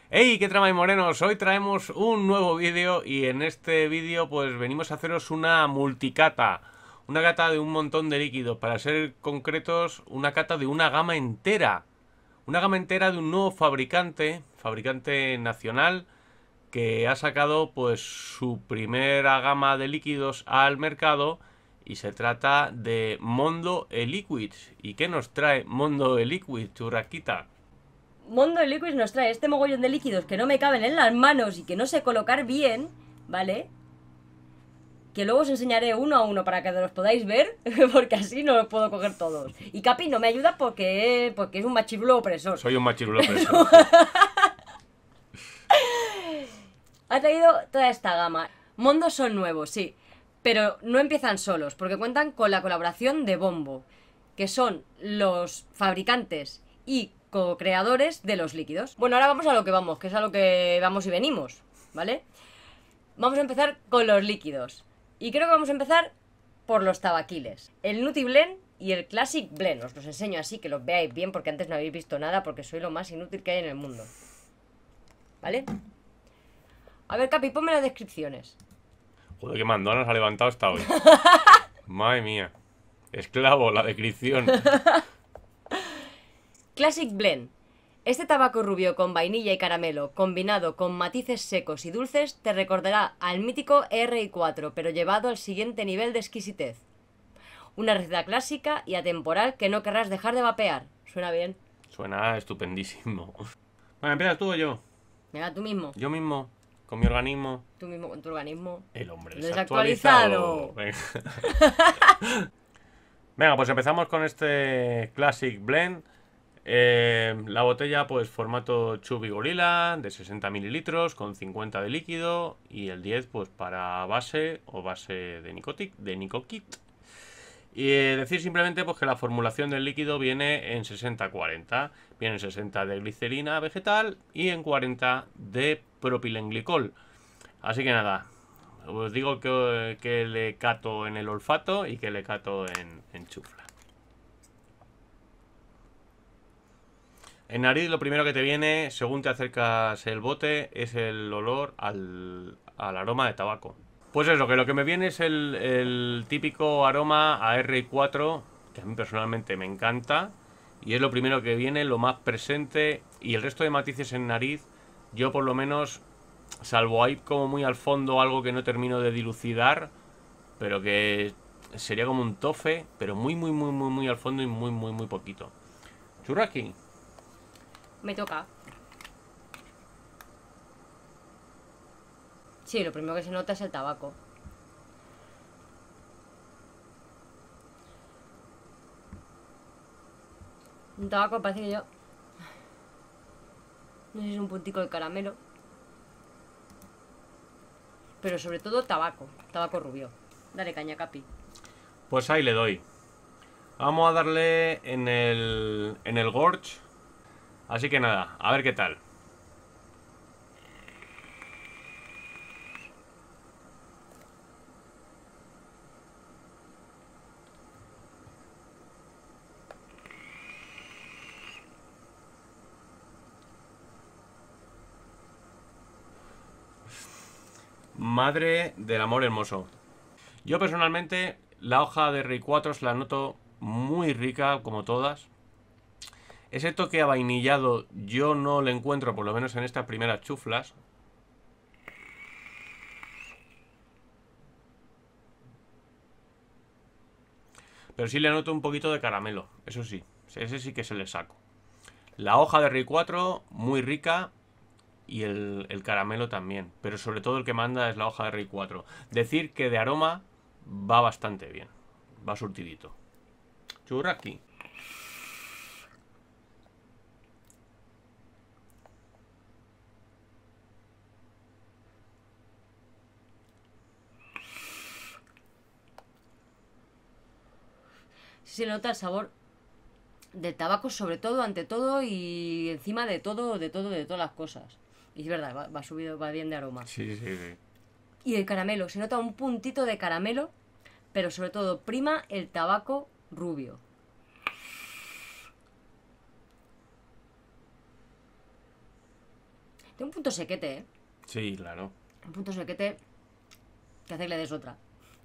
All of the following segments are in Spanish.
Hey, ¿qué tramáis, morenos? Hoy traemos un nuevo vídeo y en este vídeo pues venimos a haceros una multicata. Una cata de un montón de líquidos, para ser concretos, una cata de una gama entera. Una gama entera de un nuevo fabricante nacional, que ha sacado pues su primera gama de líquidos al mercado y se trata de Mondo E-Liquids. ¿Y qué nos trae Mondo E-Liquids, churrasquita? Mondo Liquids nos trae este mogollón de líquidos que no me caben en las manos y que no sé colocar bien, ¿vale? Que luego os enseñaré uno a uno para que los podáis ver, porque así no los puedo coger todos. Y Capi no me ayuda porque es un machirulo opresor. Soy un machirulo preso. Ha traído toda esta gama. Mondos son nuevos, sí, pero no empiezan solos, porque cuentan con la colaboración de Bombo, que son los fabricantes y co-creadores de los líquidos. Bueno, ahora vamos a lo que vamos, que es a lo que vamos y venimos, ¿vale? Vamos a empezar con los líquidos. Y creo que vamos a empezar por los tabaquiles. El Nutri-Blend y el Classic Blend. Os los enseño así, que los veáis bien, porque antes no habéis visto nada, porque soy lo más inútil que hay en el mundo. ¿Vale? A ver, Capi, ponme las descripciones. Joder, qué mandona se ha levantado hasta hoy. Madre mía. Esclavo, la descripción. Classic Blend. Este tabaco rubio con vainilla y caramelo, combinado con matices secos y dulces, te recordará al mítico RI4, pero llevado al siguiente nivel de exquisitez. Una receta clásica y atemporal que no querrás dejar de vapear. ¿Suena bien? Suena estupendísimo. Bueno, ¿empiezas tú o yo? Venga, tú mismo. Yo mismo, con mi organismo. Tú mismo con tu organismo. El hombre Desactualizado. desactualizado. Venga, pues empezamos con este Classic Blend. La botella, pues formato Chubby Gorilla de 60 mililitros con 50 de líquido y el 10 pues para base o base de Nicokit. Y decir simplemente pues que la formulación del líquido viene en 60-40. Viene en 60 de glicerina vegetal y en 40 de propilenglicol. Así que nada, os digo que le cato en el olfato y que le cato en chufla. En nariz lo primero que te viene, según te acercas el bote, es el olor al aroma de tabaco. Pues eso, que lo que me viene es el típico aroma a R4, que a mí personalmente me encanta. Y es lo primero que viene, lo más presente. Y el resto de matices en nariz, yo por lo menos, salvo ahí como muy al fondo algo que no termino de dilucidar, pero que sería como un tofe, pero muy al fondo y muy poquito. Churrasqui. Me toca. Sí, lo primero que se nota es el tabaco. Un tabaco parece que yo... No sé si es un puntico de caramelo. Pero sobre todo tabaco. Tabaco rubio. Dale caña, Capi. Pues ahí le doy. Vamos a darle en el Gorge. Así que nada, a ver qué tal. Madre del amor hermoso. Yo personalmente la hoja de Rey 4 la noto muy rica, como todas. Ese toque avainillado yo no lo encuentro, por lo menos en estas primeras chuflas. Pero sí le noto un poquito de caramelo, eso sí. Ese sí que se le saco. La hoja de Rey 4, muy rica. Y el caramelo también. Pero sobre todo el que manda es la hoja de Rey 4. Decir que de aroma va bastante bien. Va surtidito. Churrasqui. Sí se nota el sabor del tabaco sobre todo, ante todo y encima de todo, de todas las cosas. Y es verdad, va subido, va bien de aroma. Sí. Y el caramelo, se nota un puntito de caramelo, pero sobre todo prima el tabaco rubio. Tiene un punto sequete, ¿eh? Sí, claro. Un punto sequete que hace que le des otra.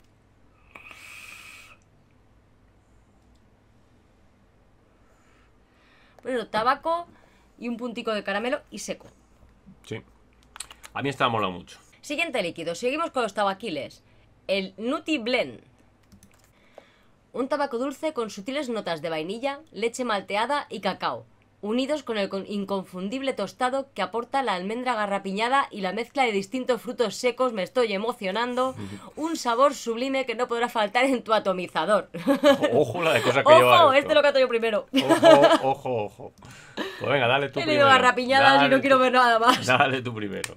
Bueno, tabaco y un puntico de caramelo y seco. Sí. A mí esta me mola mucho. Siguiente líquido. Seguimos con los tabaquiles. El Nutty Blend. Un tabaco dulce con sutiles notas de vainilla, leche malteada y cacao, unidos con el inconfundible tostado que aporta la almendra garrapiñada y la mezcla de distintos frutos secos. Me estoy emocionando. Un sabor sublime que no podrá faltar en tu atomizador. Ojo la de cosas que lleva ¡Ojo! esto. Este lo cato yo primero. Ojo. Pues venga, dale tú He primero. leído garrapiñadas y Dale no quiero tú. ver nada más. Dale tú primero.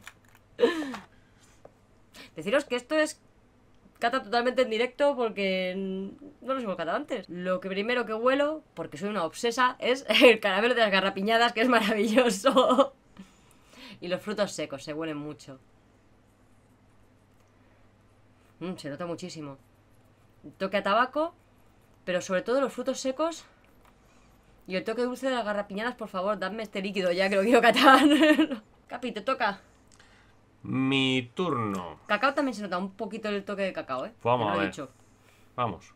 Deciros que esto es cata totalmente en directo porque no los hemos catado antes. Lo que primero que huelo, porque soy una obsesa, es el caramelo de las garrapiñadas, que es maravilloso. Y los frutos secos, se huelen mucho. Se nota muchísimo. Toque a tabaco, pero sobre todo los frutos secos y el toque dulce de las garrapiñadas. Por favor, dadme este líquido ya que lo quiero catar. Capi, te toca. Mi turno. Cacao también se nota un poquito el toque de cacao, ¿eh? Vamos Te lo a he ver. dicho. Vamos.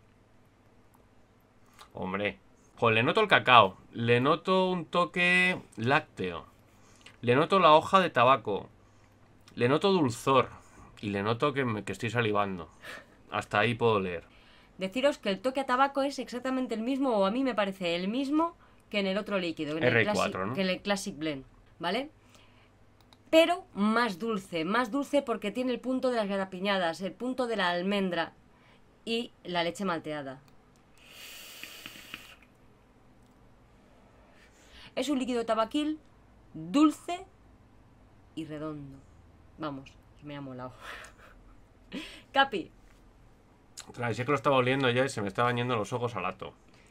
Hombre. Joder, le noto el cacao. Le noto un toque lácteo. Le noto la hoja de tabaco. Le noto dulzor. Y le noto que estoy salivando. Hasta ahí puedo leer. Deciros que el toque a tabaco es exactamente el mismo, o a mí me parece el mismo que en el otro líquido, en el R4, ¿no? que en el Classic Blend, ¿vale? Pero más dulce porque tiene el punto de las garrapiñadas, el punto de la almendra y la leche malteada. Es un líquido tabaquil dulce y redondo. Vamos, me ha molado. Capi. Claro, sí que lo estaba oliendo ya y se me estaban yendo los ojos al ato.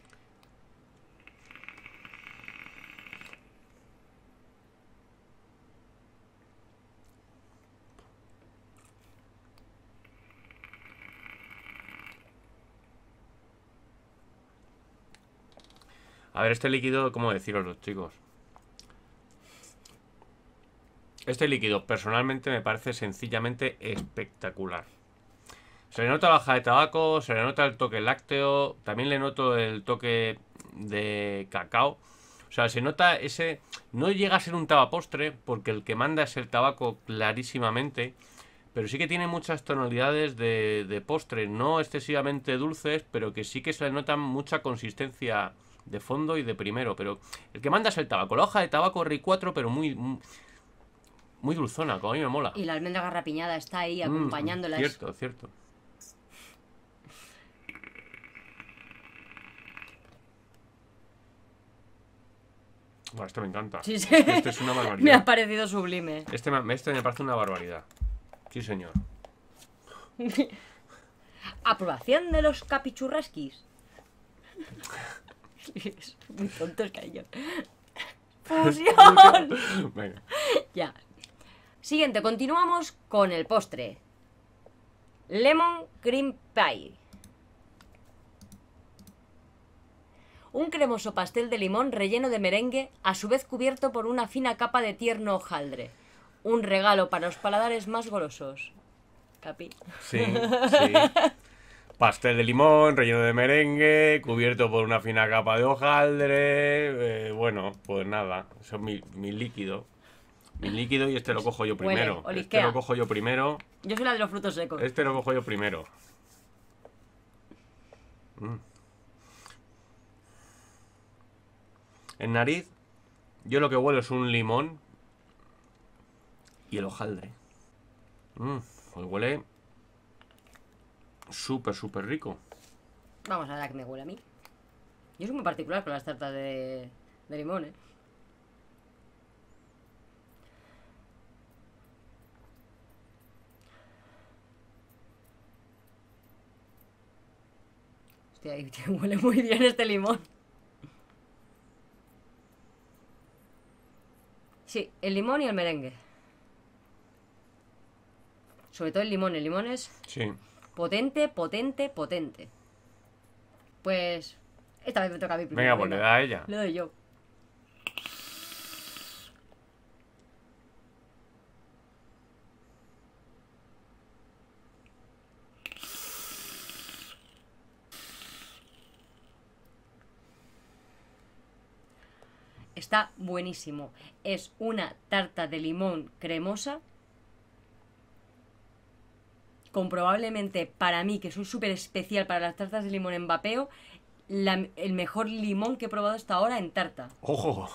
A ver, este líquido, ¿cómo deciros, chicos? Este líquido, personalmente, me parece sencillamente espectacular. Se le nota la hoja de tabaco, se le nota el toque lácteo, también le noto el toque de cacao. O sea, se nota ese... No llega a ser un tabapostre, porque el que manda es el tabaco clarísimamente, pero sí que tiene muchas tonalidades de postre, no excesivamente dulces, pero que sí que se le nota mucha consistencia de fondo y de primero. Pero el que manda es el tabaco, la hoja de tabaco R4, pero muy dulzona, como a mí me mola. Y la almendra garrapiñada está ahí acompañándola. Cierto. Bueno, este me encanta. Sí. Este es una barbaridad. Me ha parecido sublime. Este me parece una barbaridad. Sí, señor. Aprobación de los capichurrasquis. Muy tontos, cariño. ¡Fusión! Venga. Ya. Siguiente, continuamos con el postre. Lemon Cream Pie. Un cremoso pastel de limón relleno de merengue, a su vez cubierto por una fina capa de tierno hojaldre. Un regalo para los paladares más golosos. Capi. Sí. Pastel de limón, relleno de merengue, cubierto por una fina capa de hojaldre. Bueno, pues nada. Eso es mi líquido. Mi líquido y este lo cojo yo primero. Huele, este lo cojo yo primero. Yo soy la de los frutos secos. Este lo cojo yo primero. En nariz, yo lo que huelo es un limón y el hojaldre. Pues huele súper rico. Vamos a ver a qué me huele a mí. Yo soy muy particular con las tartas de limón, ¿eh? Hostia, huele muy bien este limón. Sí, el limón y el merengue. Sobre todo el limón es Sí. potente. Pues esta vez me toca a mí primero. Venga, pues le da a ella. Le doy yo. Está buenísimo. Es una tarta de limón cremosa. Comprobablemente para mí, que soy súper especial para las tartas de limón en vapeo, el mejor limón que he probado hasta ahora en tarta. ¡Ojo!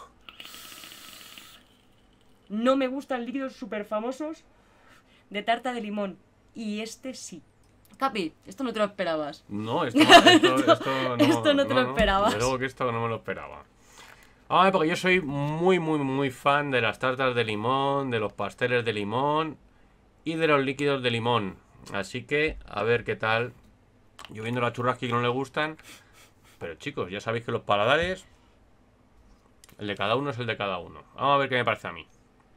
No me gustan líquidos súper famosos de tarta de limón. Y este sí. Capi, esto no te lo esperabas. No, esto no, Esto no te lo esperabas. Desde luego que esto no me lo esperaba. Ah, porque yo soy muy fan de las tartas de limón, de los pasteles de limón y de los líquidos de limón. Así que, a ver qué tal. Yo viendo las churrasquis que no le gustan. Pero chicos, ya sabéis que los paladares, el de cada uno es el de cada uno. Vamos a ver qué me parece a mí.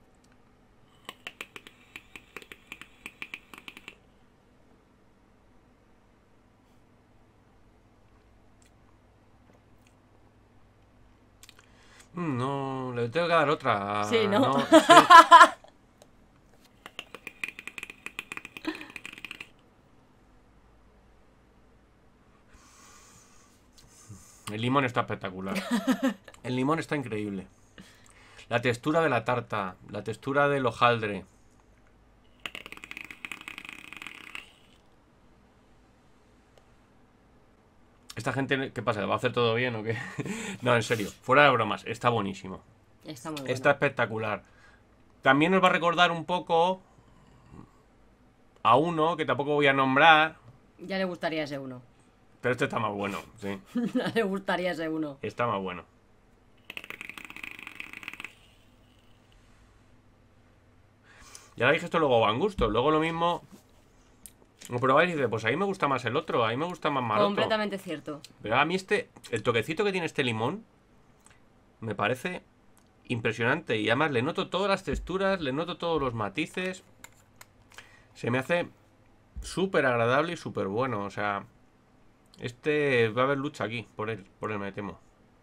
No, le tengo que dar otra. Sí, ¿no? Sí. El limón está espectacular. El limón está increíble. La textura de la tarta, la textura del hojaldre. ¿Esta gente qué pasa? ¿Va a hacer todo bien o qué? No, en serio, fuera de bromas, está buenísimo. Está muy bueno. Está espectacular. También nos va a recordar un poco a uno que tampoco voy a nombrar, Ya le gustaría ese uno. pero este está más bueno, sí. Ya le gustaría ese uno. Está más bueno. Ya dije esto luego van gusto. Luego lo mismo lo probáis y dices, pues ahí me gusta más el otro, ahí me gusta más maroto. Completamente cierto. Pero a mí el toquecito que tiene este limón, me parece impresionante. Y además le noto todas las texturas, le noto todos los matices. Se me hace súper agradable y súper bueno. O sea, va a haber lucha aquí, por él me temo.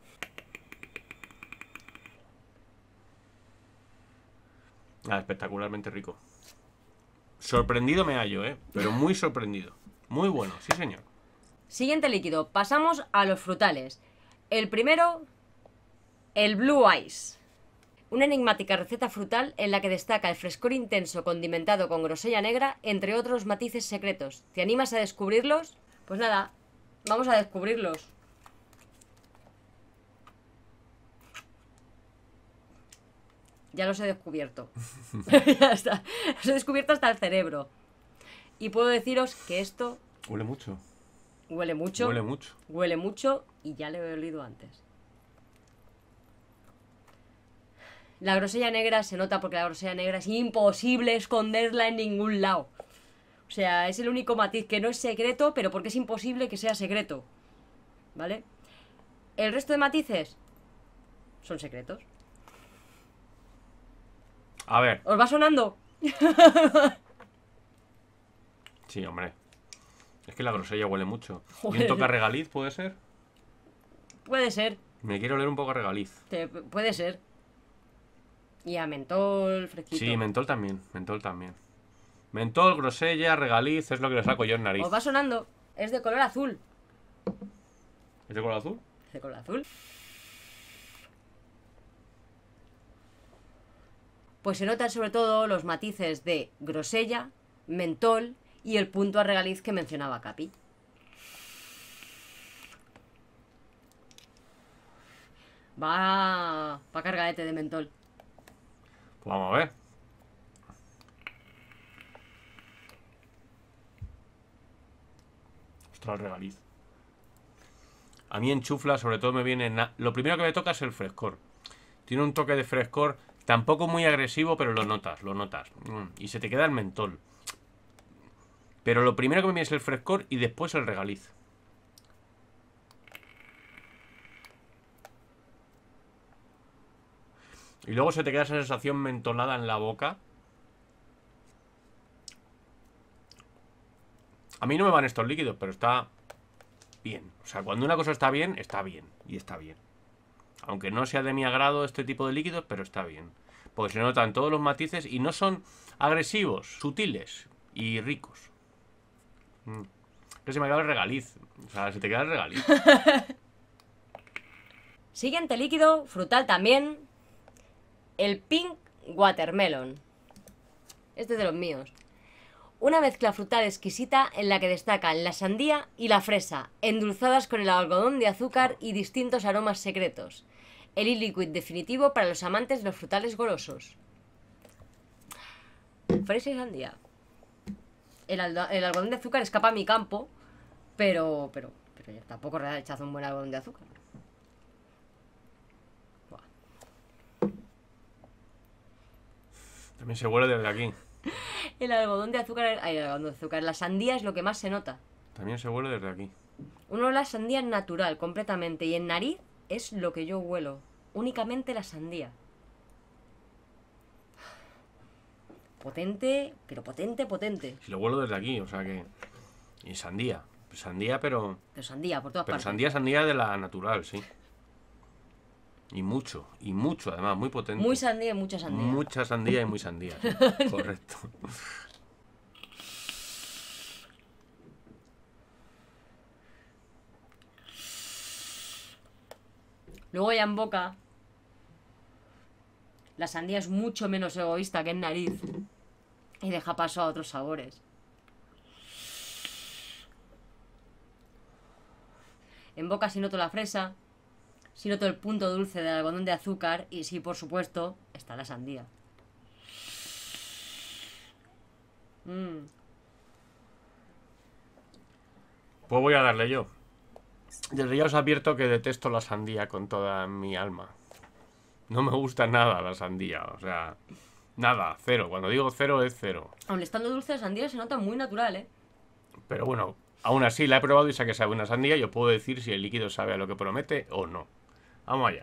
Espectacularmente rico. Sorprendido me hallo, pero muy sorprendido. Muy bueno, sí señor. Siguiente líquido. Pasamos a los frutales. El primero, el Blue Ice. Una enigmática receta frutal en la que destaca el frescor intenso condimentado con grosella negra, entre otros matices secretos. ¿Te animas a descubrirlos? Pues nada, vamos a descubrirlos. Ya los he descubierto. Ya está. Los he descubierto hasta el cerebro. Y puedo deciros que esto Huele mucho. huele mucho. Huele mucho. Huele mucho y ya lo he olido antes. La grosella negra se nota porque la grosella negra es imposible esconderla en ningún lado. O sea, es el único matiz que no es secreto, pero porque es imposible que sea secreto. ¿Vale? El resto de matices son secretos. A ver. ¿Os va sonando? Sí, hombre. Es que la grosella huele mucho. ¿Y Joder. un toque a regaliz puede ser? Puede ser. Me quiero oler un poco a regaliz. Puede ser. Y a mentol fresquito. Sí, mentol también. Mentol también. Mentol, grosella, regaliz, es lo que le saco yo en nariz. ¿Os va sonando? Es de color azul. ¿Es de color azul? Es de color azul. Pues se notan sobre todo los matices de grosella, mentol y el punto a regaliz que mencionaba Capi. Va cargadete de mentol. Pues vamos a ver. Ostras, el regaliz. A mí en chufla sobre todo me viene... Lo primero que me toca es el frescor. Tiene un toque de frescor, tampoco muy agresivo, pero lo notas, lo notas. Y se te queda el mentol. Pero lo primero que me viene es el frescor y después el regaliz. Y luego se te queda esa sensación mentolada en la boca. A mí no me van estos líquidos, pero está bien. O sea, cuando una cosa está bien, está bien. Y está bien. Aunque no sea de mi agrado este tipo de líquidos, pero está bien. Porque se notan todos los matices y no son agresivos, sutiles y ricos. Que se me acaba el regaliz. O sea, se te queda el regaliz. Siguiente líquido, frutal también. El Pink Watermelon. Este es de los míos. Una mezcla frutal exquisita en la que destacan la sandía y la fresa, endulzadas con el algodón de azúcar y distintos aromas secretos. El e-liquid definitivo para los amantes de los frutales golosos. Fresa y sandía. El algodón de azúcar escapa a mi campo, pero tampoco rechazo un buen algodón de azúcar. Buah. También se huele desde aquí. El algodón de azúcar, ay, el algodón de azúcar, la sandía es lo que más se nota. También se huele desde aquí. Uno la sandía es natural, completamente, y en nariz es lo que yo huelo. Únicamente la sandía. Potente, pero potente, potente. Si lo huelo desde aquí, o sea que... Y sandía. Sandía, pero... Pero sandía, por todas Pero partes. sandía de la natural, sí. Y mucho además, muy potente. Muy sandía y mucha sandía. Mucha sandía y muy sandía, sí. Correcto. Luego ya en boca, la sandía es mucho menos egoísta que en nariz. Y deja paso a otros sabores. En boca sí noto la fresa, sí noto el punto dulce del algodón de azúcar y sí, por supuesto, está la sandía. Pues voy a darle yo. Desde ya os advierto que detesto la sandía con toda mi alma. No me gusta nada la sandía, o sea... Nada, cero. Cuando digo cero es cero. Aun estando dulce, la sandía se nota muy natural, ¿eh? Pero bueno, aún así la he probado y sé que sabe una sandía. Yo puedo decir si el líquido sabe a lo que promete o no. Vamos allá.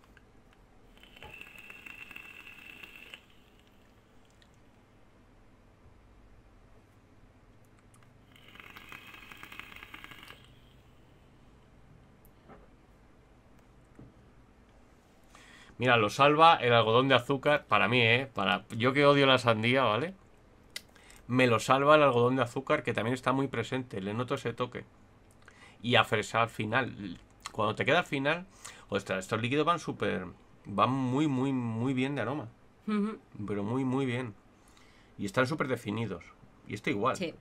Mira, lo salva el algodón de azúcar. Para mí, yo que odio la sandía, ¿vale? Me lo salva el algodón de azúcar, que también está muy presente. Le noto ese toque. Y a fresa al final. Cuando te queda al final... Ostras, estos líquidos van súper... Van muy bien de aroma. Pero muy bien. Y están súper definidos. Y este igual. Sí.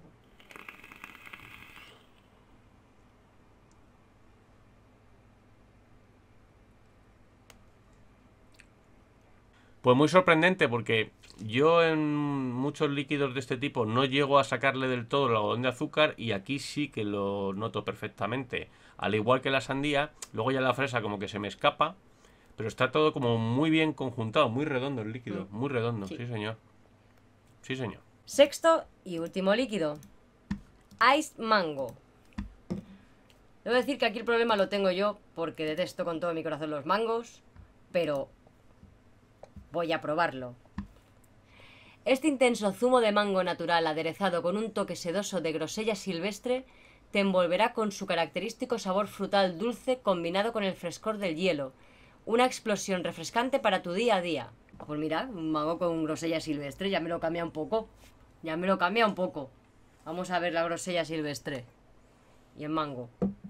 Pues muy sorprendente porque yo en muchos líquidos de este tipo no llego a sacarle del todo el algodón de azúcar y aquí sí que lo noto perfectamente. Al igual que la sandía, luego ya la fresa como que se me escapa, pero está todo como muy bien conjuntado, muy redondo el líquido, muy redondo, Sí. sí señor. Sí señor. Sexto y último líquido. Iced Mango. Debo decir que aquí el problema lo tengo yo porque detesto con todo mi corazón los mangos, pero voy a probarlo. Este intenso zumo de mango natural aderezado con un toque sedoso de grosella silvestre te envolverá con su característico sabor frutal dulce combinado con el frescor del hielo. Una explosión refrescante para tu día a día. Pues mira, un mango con grosella silvestre ya me lo cambia un poco. Ya me lo cambia un poco. Vamos a ver la grosella silvestre. Y el mango.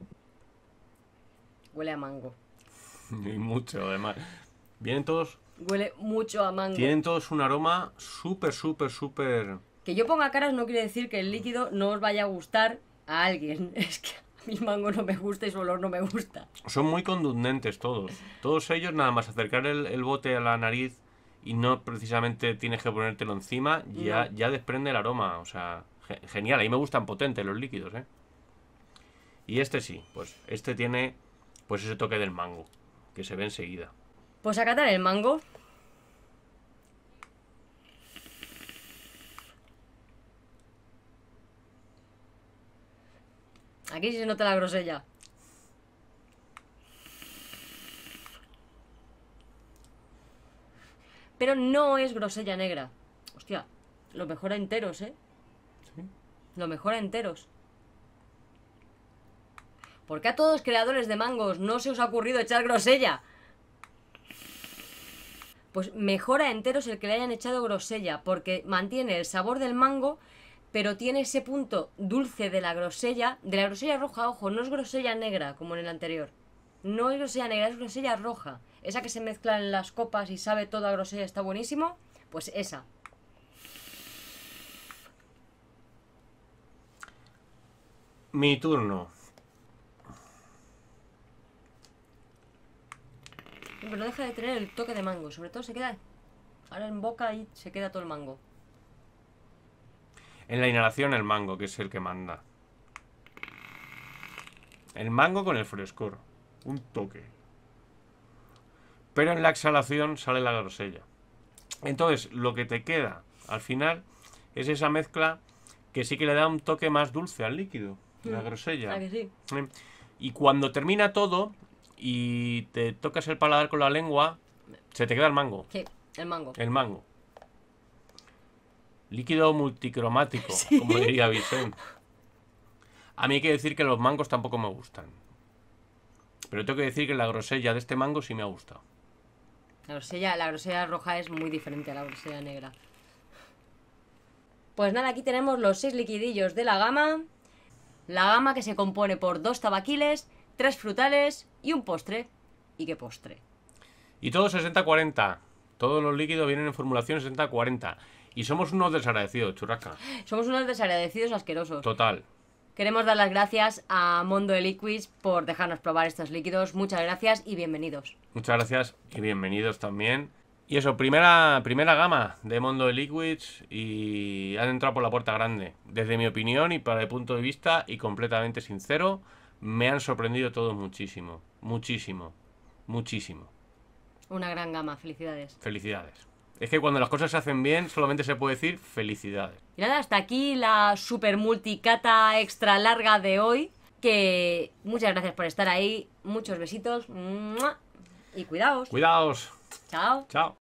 Huele a mango. Y mucho además. Vienen todos... Huele mucho a mango. Tienen todos un aroma súper... Que yo ponga caras no quiere decir que el líquido no os vaya a gustar a alguien. Es que a mi mango no me gusta y su olor no me gusta. Son muy contundentes todos. Todos ellos, nada más acercar el bote a la nariz y no precisamente tienes que ponértelo encima, ya desprende el aroma. O sea, genial. A mí me gustan potentes los líquidos, ¿eh? Y este sí, pues este tiene pues ese toque del mango, que se ve enseguida. Pues a catar el mango. Aquí sí se nota la grosella. Pero no es grosella negra. Hostia, lo mejora enteros, ¿eh? ¿Sí? Lo mejora enteros. ¿Por qué a todos creadores de mangos no se os ha ocurrido echar grosella? Pues mejora enteros el que le hayan echado grosella, porque mantiene el sabor del mango, pero tiene ese punto dulce de la grosella roja, ojo, no es grosella negra como en el anterior. No es grosella negra, es grosella roja. Esa que se mezcla en las copas y sabe toda grosella, está buenísimo. Pues esa. Mi turno. Pero no deja de tener el toque de mango. Sobre todo se queda... Ahora en boca y se queda todo el mango. En la inhalación el mango, que es el que manda. El mango con el frescor. Un toque. Pero en la exhalación sale la grosella. Entonces, lo que te queda al final es esa mezcla que sí que le da un toque más dulce al líquido. La grosella. ¿A que sí? Y cuando termina todo y te tocas el paladar con la lengua, se te queda el mango. Sí, el mango. El mango. Líquido multicromático, como diría Vicente. A mí hay que decir que los mangos tampoco me gustan. Pero tengo que decir que la grosella de este mango sí me ha gustado. La grosella roja es muy diferente a la grosella negra. Pues nada, aquí tenemos los 6 liquidillos de la gama. La gama que se compone por 2 tabaquiles, 3 frutales y un postre. ¿Y qué postre? Y todo 60-40. Todos los líquidos vienen en formulación 60-40. Y somos unos desagradecidos, churrasca. Somos unos desagradecidos asquerosos. Total. Queremos dar las gracias a Mondo Liquids por dejarnos probar estos líquidos. Muchas gracias y bienvenidos. Muchas gracias y bienvenidos también. Y eso, primera gama de Mondo Liquids y han entrado por la puerta grande. Desde mi opinión y para el punto de vista y completamente sincero, me han sorprendido todos muchísimo. Muchísimo. Muchísimo. Una gran gama, felicidades. Felicidades. Es que cuando las cosas se hacen bien, solamente se puede decir felicidades. Y nada, hasta aquí la super multicata extra larga de hoy. Que muchas gracias por estar ahí. Muchos besitos. ¡Mua! Y cuidaos. Cuidaos. Chao. Chao.